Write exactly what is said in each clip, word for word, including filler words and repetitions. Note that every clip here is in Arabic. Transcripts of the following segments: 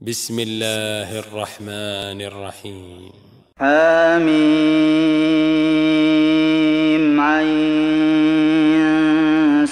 بسم الله الرحمن الرحيم. حم عين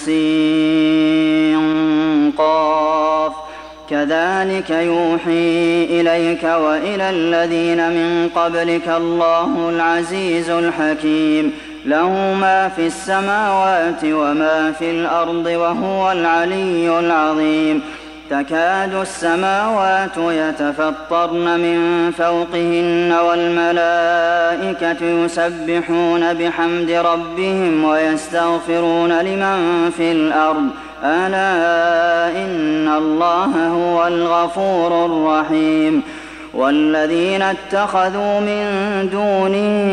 سين قاف كذلك يوحي إليك وإلى الذين من قبلك الله العزيز الحكيم له ما في السماوات وما في الأرض وهو العلي العظيم تكاد السماوات يتفطرن من فوقهن والملائكة يسبحون بحمد ربهم ويستغفرون لمن في الأرض ألا إن الله هو الغفور الرحيم والذين اتخذوا من دونه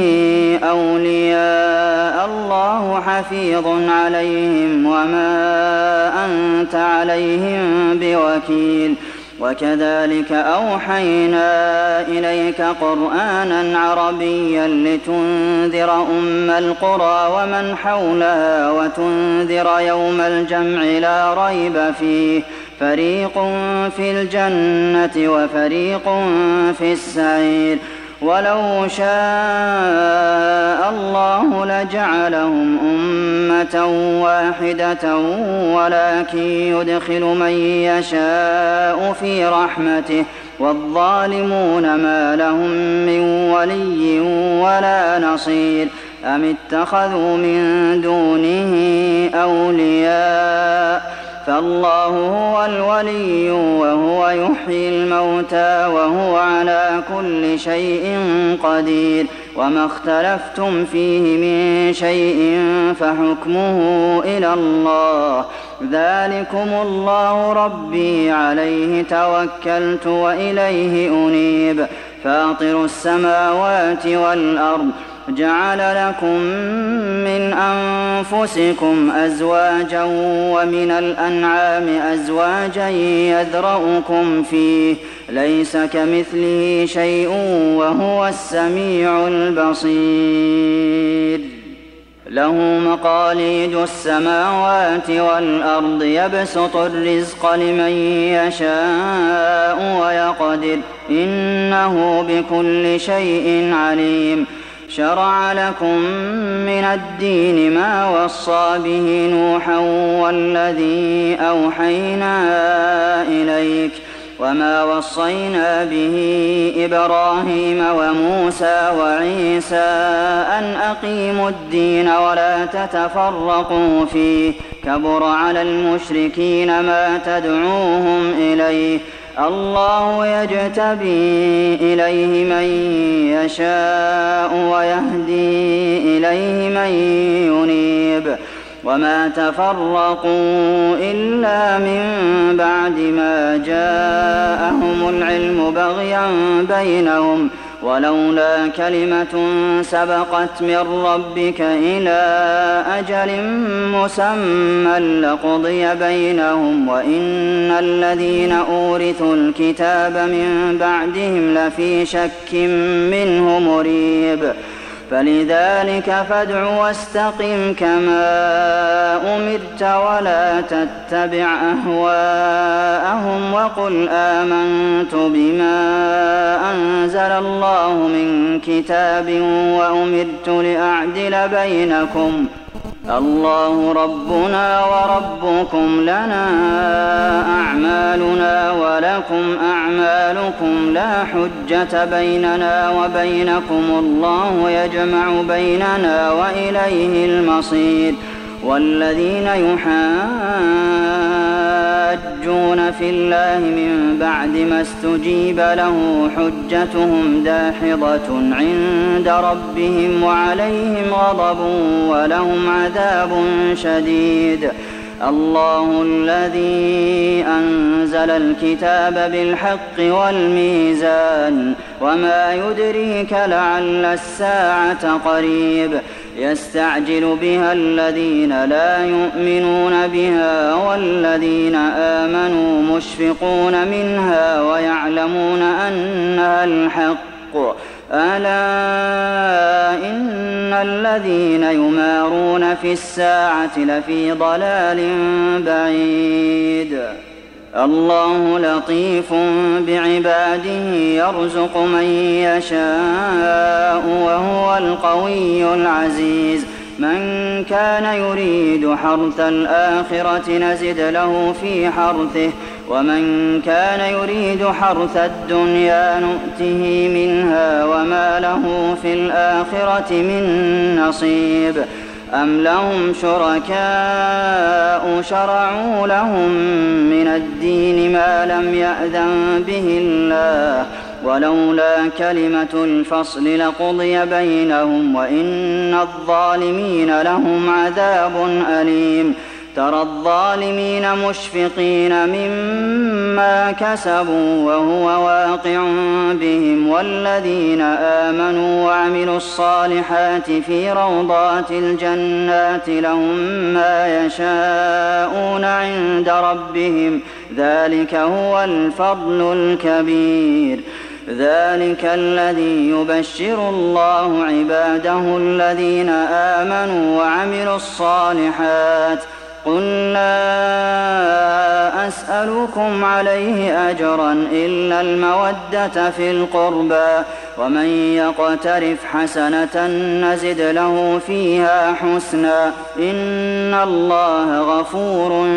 أولياء الله حفيظ عليهم وما أنت عليهم بوكيل وكذلك أوحينا إليك قرآنا عربيا لتنذر أم القرى ومن حولها وتنذر يوم الجمع لا ريب فيه فريق في الجنة وفريق في السعير ولو شاء الله لجعلهم أمة واحدة ولكن يدخل من يشاء في رحمته والظالمون ما لهم من ولي ولا نصير أم اتخذوا من دونه أولياء فالله هو الولي وهو يحيي الموتى وهو على كل شيء قدير وما اختلفتم فيه من شيء فحكمه إلى الله ذلكم الله ربي عليه توكلت وإليه أنيب فاطر السماوات والأرض جعل لكم من أنفسكم أزواجا ومن الأنعام أزواجا يذرؤكم فيه ليس كمثله شيء وهو السميع البصير له مقاليد السماوات والأرض يبسط الرزق لمن يشاء ويقدر إنه بكل شيء عليم شرع لكم من الدين ما وصى به نوحا والذي أوحينا إليك وما وصينا به إبراهيم وموسى وعيسى أن أقيموا الدين ولا تتفرقوا فيه كبر على المشركين ما تدعوهم إليه الله يجتبي إليه من يشاء ويهدي إليه من ينيب وما تفرقوا إلا من بعد ما جاءهم العلم بغيا بينهم ولولا كلمة سبقت من ربك إلى أجل مسمى لقضي بينهم وإن الذين أورثوا الكتاب من بعدهم لفي شك منه مريب فلذلك فادع واستقم كما أمرت ولا تتبع أهواءهم وقل آمنت بما أنزل الله من كتاب وأمرت لأعدل بينكم الله ربنا وربكم لنا أعمالنا ولكم أعمالكم لا حجة بيننا وبينكم الله يجمع بيننا وإليه المصير والذين يحاجون في الله من بعد ما استجيب له حجتهم داحضة عند ربهم وعليهم غضب ولهم عذاب شديد الله الذي أنزل الكتاب بالحق والميزان وما يدريك لعل الساعة قريب يستعجل بها الذين لا يؤمنون بها والذين آمنوا مشفقون منها ويعلمون أنها الحق ألا إن الذين يمارون في الساعة لفي ضلال بعيد الله لطيف بعباده يرزق من يشاء وهو القوي العزيز من كان يريد حرث الآخرة نزد له في حرثه ومن كان يريد حرث الدنيا نؤته منها وما له في الآخرة من نصيب أم لهم شركاء شرعوا لهم من الدين ما لم يأذن به الله ولولا كلمة الفصل لقضي بينهم وإن الظالمين لهم عذاب أليم ترى الظالمين مشفقين مما كسبوا وهو واقع بهم والذين آمنوا وعملوا الصالحات في روضات الجنات لهم ما يشاءون عند ربهم ذلك هو الفضل الكبير ذلك الذي يبشر الله عباده الذين آمنوا وعملوا الصالحات قل لا أسألكم عليه أجرا إلا المودة في القربى ومن يقترف حسنة نزد له فيها حسنا إن الله غفور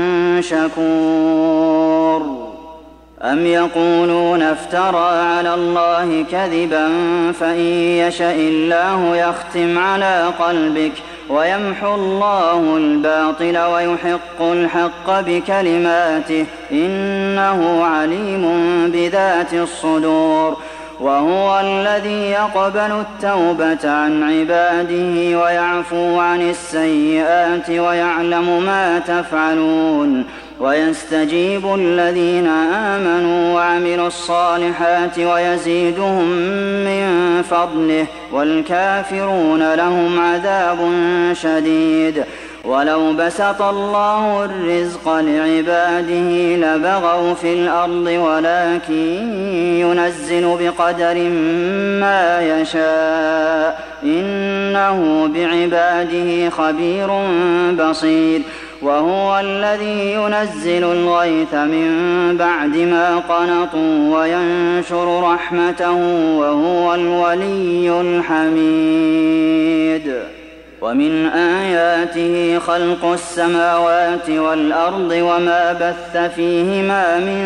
شكور أم يقولون افترى على الله كذبا فإن يشأ الله يختم على قلبك ويمحو الله الباطل ويحق الحق بكلماته إنه عليم بذات الصدور وهو الذي يقبل التوبة عن عباده ويعفو عن السيئات ويعلم ما تفعلون ويستجيب الذين آمنوا وعملوا الصالحات ويزيدهم من فضله والكافرون لهم عذاب شديد ولو بسط الله الرزق لعباده لبغوا في الأرض ولكن ينزل بقدر ما يشاء إنه بعباده خبير بصير وهو الذي ينزل الغيث من بعد ما قنطوا وينشر رحمته وهو الولي الحميد ومن آياته خلق السماوات والأرض وما بث فيهما من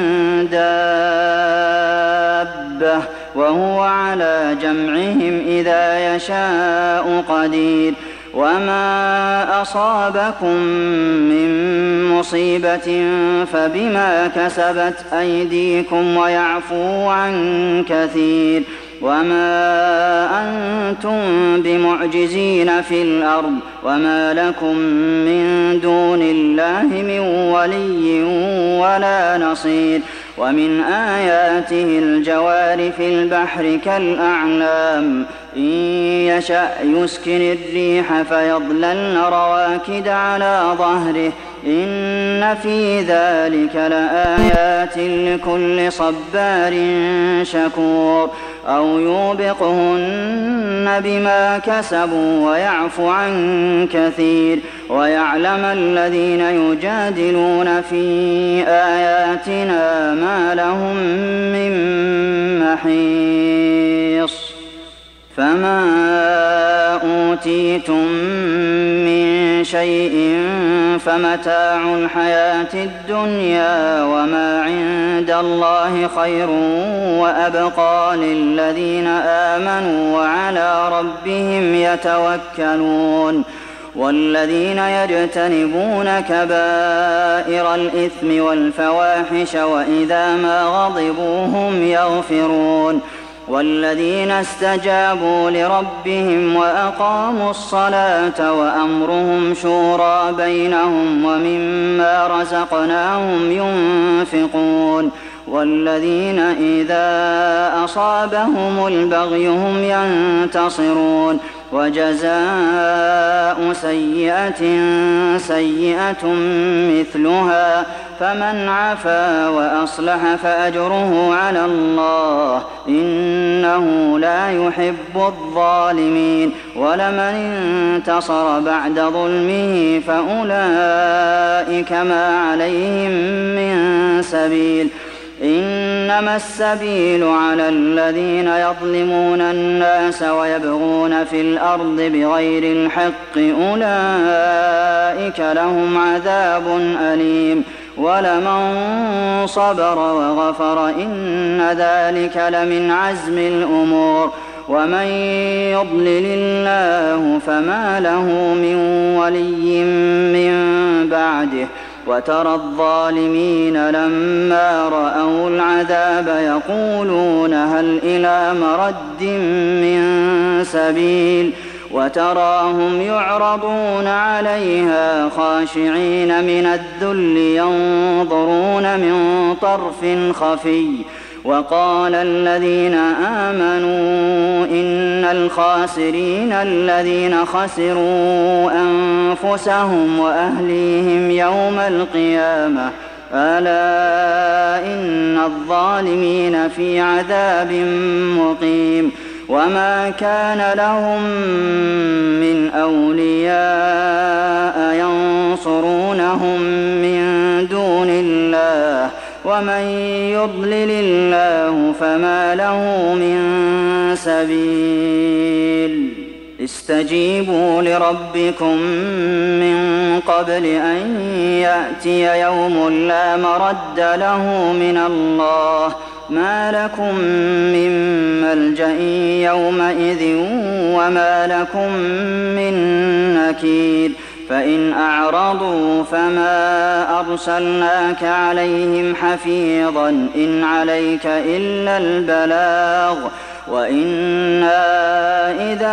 دابة وهو على جمعهم إذا يشاء قدير وما أصابكم من مصيبة فبما كسبت أيديكم ويعفو عن كثير وما أنتم بمعجزين في الأرض وما لكم من دون الله من ولي ولا نصير ومن آياته الجوار في البحر كالأعلام إن يشأ يسكن الريح فيظللن رواكد على ظهره إن في ذلك لآيات لكل صبار شكور أو يوبقهن بما كسبوا ويعفو عن كثير ويعلم الذين يجادلون في آياتنا ما لهم من محيص فما أوتيتم من شيء فمتاع الحياة الدنيا وما عند الله خير وأبقى للذين آمنوا وعلى ربهم يتوكلون والذين يجتنبون كبائر الإثم والفواحش وإذا ما غضبوا هم يغفرون والذين استجابوا لربهم وأقاموا الصلاة وأمرهم شورى بينهم ومما رزقناهم ينفقون والذين إذا أصابهم البغي هم ينتصرون وجزاء سيئة سيئة مثلها فمن عفا وأصلح فأجره على الله إنه لا يحب الظالمين ولمن انتصر بعد ظلمه فأولئك ما عليهم من سبيل إنما السبيل على الذين يظلمون الناس ويبغون في الأرض بغير الحق أولئك لهم عذاب أليم ولمن صبر وغفر إن ذلك لمن عزم الأمور ومن يضلل الله فما له من ولي من بعده وترى الظالمين لما رأوا العذاب يقولون هل إلى مرد من سبيل وتراهم يعرضون عليها خاشعين من الذل ينظرون من طرف خفي وقال الذين آمنوا إن الخاسرين الذين خسروا أنفسهم وأهليهم يوم القيامة ألا إن الظالمين في عذاب مقيم وما كان لهم من أولياء ينصرونهم من دون الله ومن يضلل الله فما له من سبيل استجيبوا لربكم من قبل أن يأتي يوم لا مرد له من الله ما لكم من ملجأ يومئذ وما لكم من نكير فإن أعرضوا فما أرسلناك عليهم حفيظا إن عليك إلا البلاغ وإنا إذا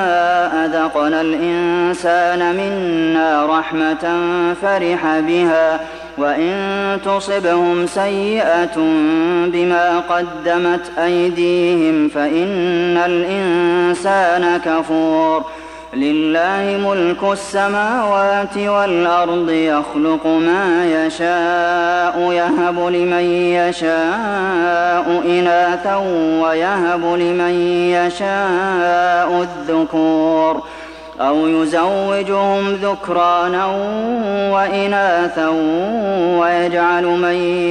أذقنا الإنسان منا رحمة فرح بها وإن تصبهم سيئة بما قدمت أيديهم فإن الإنسان كفور لله ملك السماوات والأرض يخلق ما يشاء يهب لمن يشاء إناثا ويهب لمن يشاء الذكور أو يزوجهم ذكرانا وإناثا ويجعل من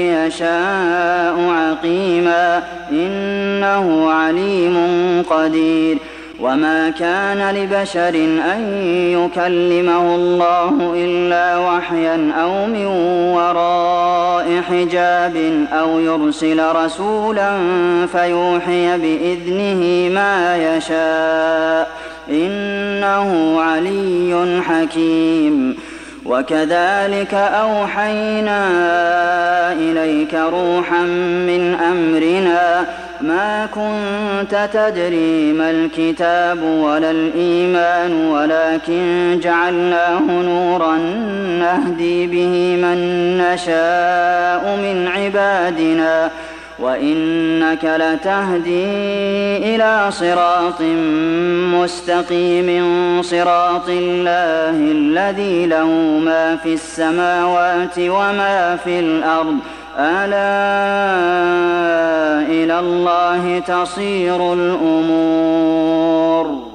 يشاء عقيما إنه عليم قدير وما كان لبشر أن يكلمه الله إلا وحيا أو من وراء حجاب أو يرسل رسولا فيوحي بإذنه ما يشاء إنه علي حكيم وكذلك أوحينا إليك روحا من أمرنا ما كنت تدري ما الكتاب ولا الإيمان ولكن جعلناه نورا نهدي به من نشاء من عبادنا وإنك لتهدي إلى صراط مستقيم صراط الله الذي له ما في السماوات وما في الأرض ألا إلى الله تصير الأمور